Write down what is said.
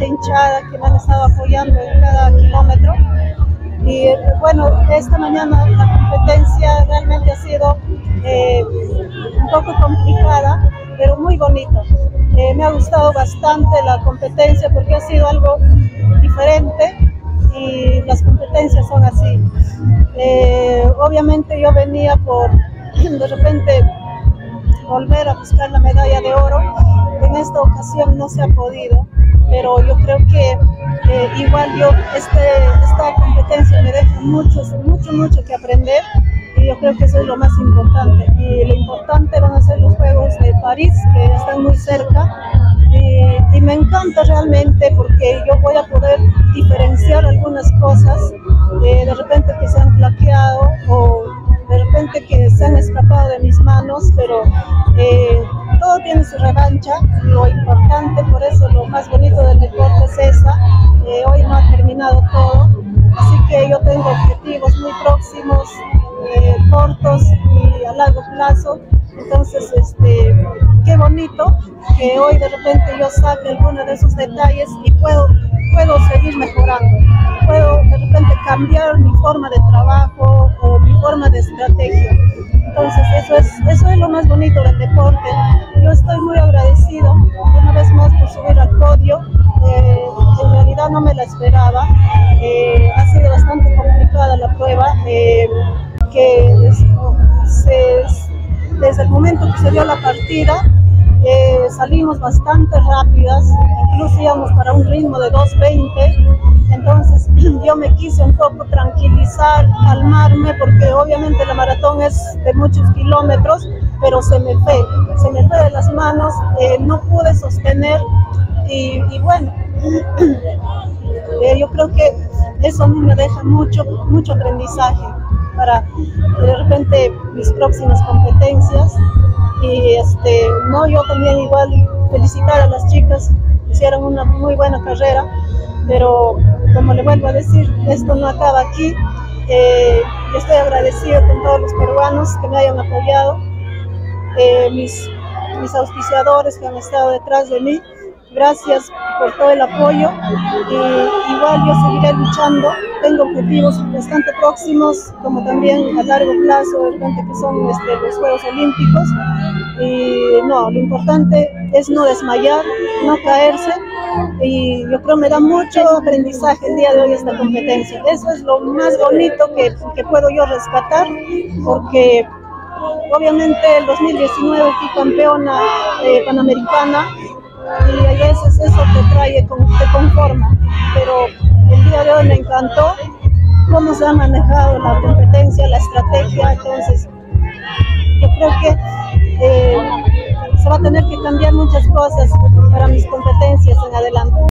bastante hinchada que me han estado apoyando en cada kilómetro. Y bueno, esta mañana la competencia realmente ha sido un poco complicada, pero muy bonita. Me ha gustado bastante la competencia porque ha sido algo diferente y las competencias son así. Obviamente yo venía por de repente volver a buscar la medalla de oro. En esta ocasión no se ha podido, pero yo creo que igual esta competencia me deja mucho que aprender, y yo creo que eso es lo más importante. Y lo importante van a ser los Juegos de París, que están muy cerca, y me encanta realmente porque yo voy a poder diferenciar algunas cosas, de repente que se han flaqueado o de repente que se han escapado de mis manos, pero todo tiene su revancha. Lo importante, por eso lo más bonito del deporte es esa. Hoy no ha terminado todo, así que yo tengo objetivos muy próximos, cortos y a largo plazo. Entonces, qué bonito que hoy de repente yo saque algunos de esos detalles y puedo seguir mejorando. Puedo de repente cambiar mi forma de trabajo o mi forma de estrategia. Entonces eso es lo más bonito del deporte. Yo estoy muy agradecido una vez más por subir al podio. En realidad no me la esperaba. Ha sido bastante complicada la prueba, desde el momento que se dio la partida salimos bastante rápidas, incluso íbamos para un ritmo de 2:20. Entonces yo me quise un poco tranquilizar, calmarme, porque obviamente la maratón es de muchos kilómetros, pero se me fue de las manos, no pude sostener y bueno, yo creo que eso a mí me deja mucho aprendizaje para de repente mis próximas competencias. Y no, yo también igual felicitar a las chicas, hicieron una muy buena carrera, pero como le vuelvo a decir, esto no acaba aquí. Yo estoy agradecido con todos los peruanos que me hayan apoyado, mis auspiciadores que han estado detrás de mí. Gracias por todo el apoyo, y igual yo seguiré luchando. Tengo objetivos bastante próximos, como también a largo plazo, de repente, que son los Juegos Olímpicos. Y no, lo importante es no desmayar, no caerse, y yo creo que me da mucho aprendizaje el día de hoy esta competencia. Eso es lo más bonito que puedo yo rescatar, porque obviamente el 2019 fui campeona panamericana, y a veces eso te conforma, pero el día de hoy me encantó cómo se ha manejado la competencia, la estrategia. Entonces yo creo que se va a tener que cambiar muchas cosas para mis competencias en adelante.